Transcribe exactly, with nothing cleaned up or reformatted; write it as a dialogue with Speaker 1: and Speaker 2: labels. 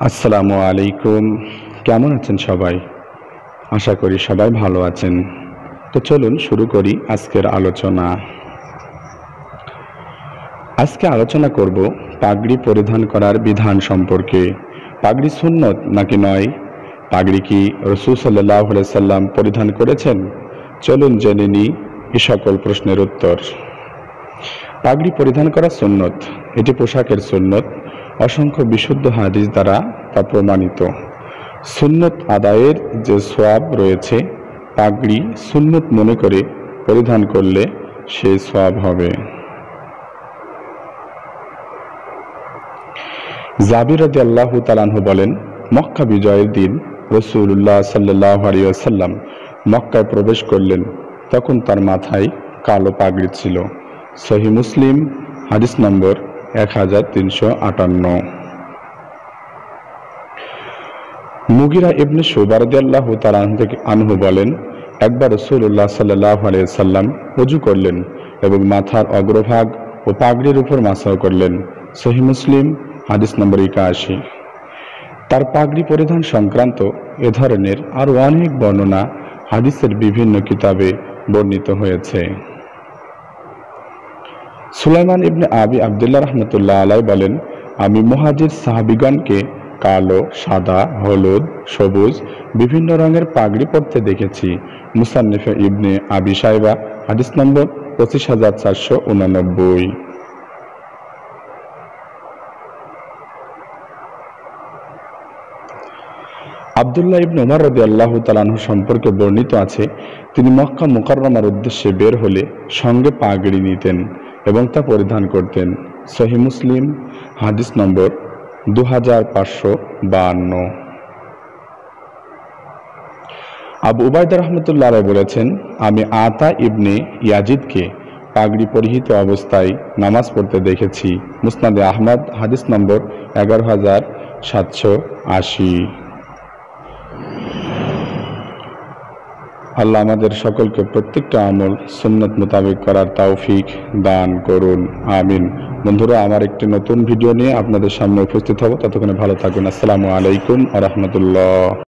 Speaker 1: আসসালামু আলাইকুম। কেমন আছেন সবাই? আশা করি সবাই ভালো আছেন। তো চলুন শুরু করি আজকের আলোচনা। আজকে আলোচনা করব পাগড়ি পরিধান করার বিধান সম্পর্কে। পাগড়ি সুন্নত নাকি নয়? পাগড়ি কি রাসূল সাল্লাল্লাহু আলাইহি সাল্লাম পরিধান করেছেন? চলুন জেনে নিই এই সকল প্রশ্নের উত্তর। পাগড়ি পরিধান করা সুন্নত। এটি পোশাকের সুন্নত। অসংখ্য বিশুদ্ধ হাদিস দ্বারা তা প্রমাণিত। সুন্নত আদায়ের যে সওয়াব রয়েছে, পাগড়ি সুন্নত মনে করে পরিধান করলে সেই সওয়াব হবে। জাবির রাদিয়াল্লাহু তাআলা আনহু বলেন, মক্কা বিজয়ের দিন রাসূলুল্লাহ সাল্লাল্লাহু আলাইহি ওয়াসাল্লাম মক্কায় প্রবেশ করলেন। তখন তার মাথায় কালো পাগড়ি ছিল। সহিহ মুসলিম হাদিস নম্বর এক হাজার তিনশো আটান্ন। মুগিরা ইবনে শুবা রাদিয়াল্লাহু তাআলা আনহু বলেন, একবার রাসূলুল্লাহ সাল্লাল্লাহু আলাইহি ওয়াসাল্লাম ওযু করলেন এবং মাথার অগ্রভাগ ও পাগড়ির উপর মাসাহ করলেন। সহিহ মুসলিম হাদিস নম্বর একাশি। তার পাগড়ি পরিধান সংক্রান্ত এ ধরনের আরও অনেক বর্ণনা হাদিসের বিভিন্ন কিতাবে বর্ণিত হয়েছে। সুলাইমান ইবনে আবি আবদুল্লাহ রাহমাতুল্লাহ আলাইহি বলেন, আমি মুহাজির সাহাবীগণকে কালো, সাদা, হলুদ, সবুজ বিভিন্ন রঙের পাগড়ি পরতে দেখেছি। মুসান্নিফ ইবনে আবি শাইবা হাদিস নম্বর পঁচিশ হাজার চারশো উনানব্বই। আব্দুল্লাহ ইবনে উমর রাদিয়াল্লাহু তাআলা আনহু সম্পর্কে বর্ণিত আছে, তিনি মক্কা মুকাররমার উদ্দেশ্যে বের হলে সঙ্গে পাগড়ি নিতেন এবং তা পরিধান করতেন। সহিহ মুসলিম হাদিস নম্বর দু হাজার পাঁচশো বাহান্ন। আবু উবাইদা রাহমাতুল্লাহ আলাইহি বলেছেন, আমি আতা ইবনে ইয়াজিদকে পাগড়ি পরিহিত অবস্থায় নামাজ পড়তে দেখেছি। মুসনাদে আহমদ হাদিস নম্বর এগারো হাজার সাতশো আশি। আল্লাহ আমাদের সকলকে প্রত্যেকটা আমল সুন্নত মোতাবেক করার তৌফিক দান করুন, আমিন। বন্ধুরা, আমার একটি নতুন ভিডিও নিয়ে আপনাদের সামনে উপস্থিত হব। ততক্ষণে ভালো থাকুন। আসসালামু আলাইকুম ওয়া রাহমাতুল্লাহ।